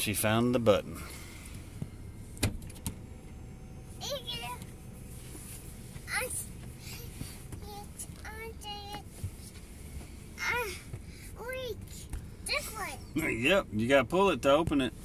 She found the button. Yep, you gotta pull it to open it.